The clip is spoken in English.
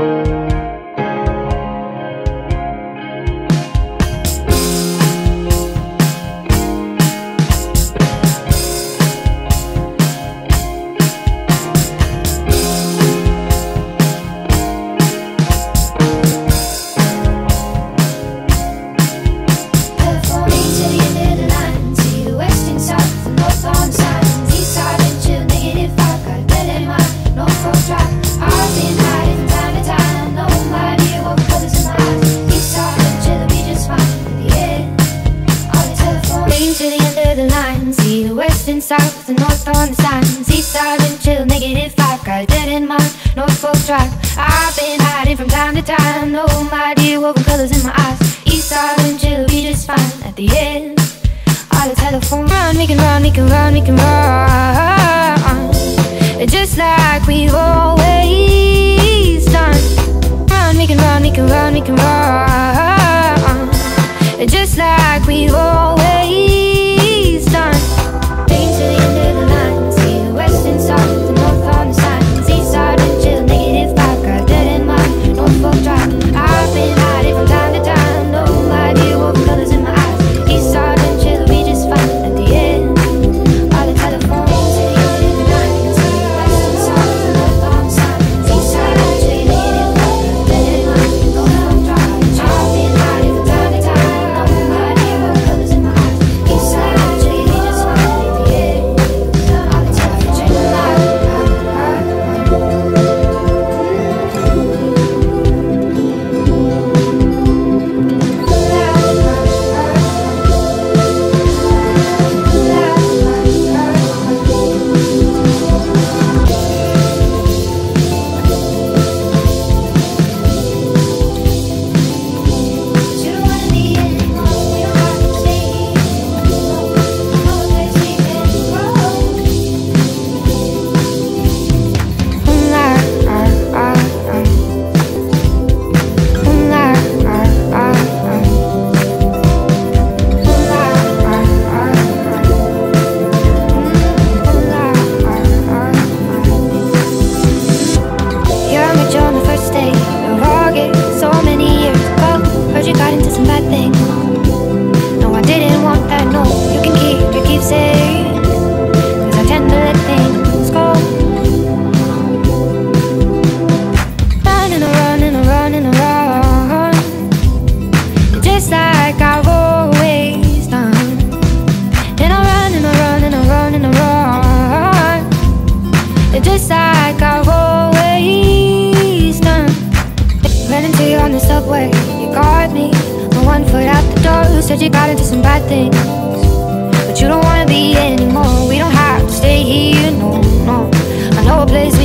South and north on the signs, east side and chill, -5, got dead in mind, Norfolk Drive. I've been hiding from time to time, no idea what colors in my eyes. East side and chill, be just fine at the end of the telephone. Run, we can run, we can run, we can run, just like we've always done. Run, we can run, we can run, we can run, just like we've always done. To the end of the line, see the west and south, the north on the signs, east side and chill, -5, got dead in mind, Norfolk Drive. I've been hiding from time to time, no idea what colors in my eyes. East side and chill, we just fine at the end of the telephone. To the end of the line, see the west and south, the north on the signs, east side and chill, -5, got dead in mind, Norfolk Drive. I've been hiding from time to time, no idea what colors in my eyes. East side and chill, we just fine at the end. Just like I've always done. Ran into you on the subway, you got me, my 1 foot out the door. Said you got into some bad things, but you don't wanna be anymore. We don't have to stay here, no, no. I know a place